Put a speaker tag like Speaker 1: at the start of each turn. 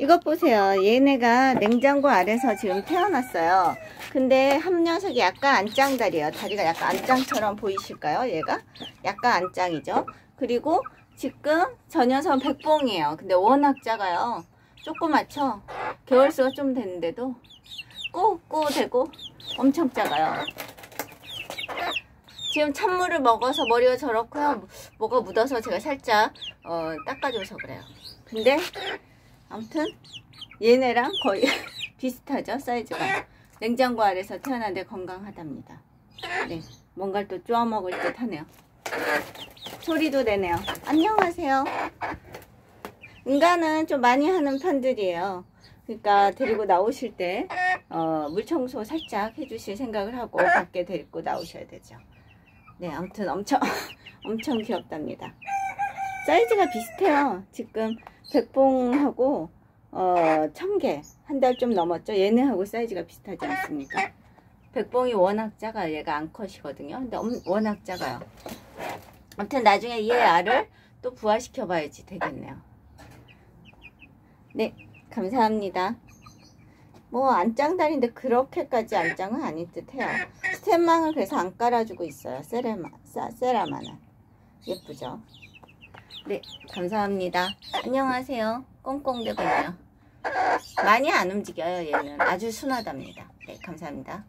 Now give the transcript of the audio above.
Speaker 1: 이것 보세요. 얘네가 냉장고 아래서 지금 태어났어요. 근데 한 녀석이 약간 안짱다리예요. 다리가 약간 안짱처럼 보이실까요? 얘가 약간 안짱이죠. 그리고 지금 저 녀석은 백봉이에요. 근데 워낙 작아요. 조그맣죠? 개월수가 좀 됐는데도 꾸꾸 대고 엄청 작아요. 지금 찬물을 먹어서 머리가 저렇고요. 뭐가 묻어서 제가 살짝 닦아줘서 그래요. 근데 아무튼 얘네랑 거의 비슷하죠, 사이즈가. 냉장고 아래서 태어났는데 건강하답니다. 네, 뭔가를 또 쪼아 먹을 듯 하네요. 소리도 내네요. 안녕하세요. 인간은 좀 많이 하는 편들이에요. 그러니까 데리고 나오실 때 물청소 살짝 해주실 생각을 하고 밖에 데리고 나오셔야 되죠. 네, 아무튼 엄청 귀엽답니다. 사이즈가 비슷해요. 지금 백봉하고 청개 한 달 좀 넘었죠. 얘네하고 사이즈가 비슷하지 않습니까? 백봉이 워낙 작아요. 얘가 암컷이거든요. 근데 워낙 작아요. 아무튼 나중에 얘 알을 또 부화시켜 봐야지 되겠네요. 네, 감사합니다. 뭐 안짱다리인데 그렇게까지 안짱은 아닌 듯해요. 스텐망을 그래서 안 깔아주고 있어요. 세라마는 예쁘죠? 네, 감사합니다. 안녕하세요. 꽁꽁대군요. 많이 안 움직여요. 얘는 아주 순하답니다. 네, 감사합니다.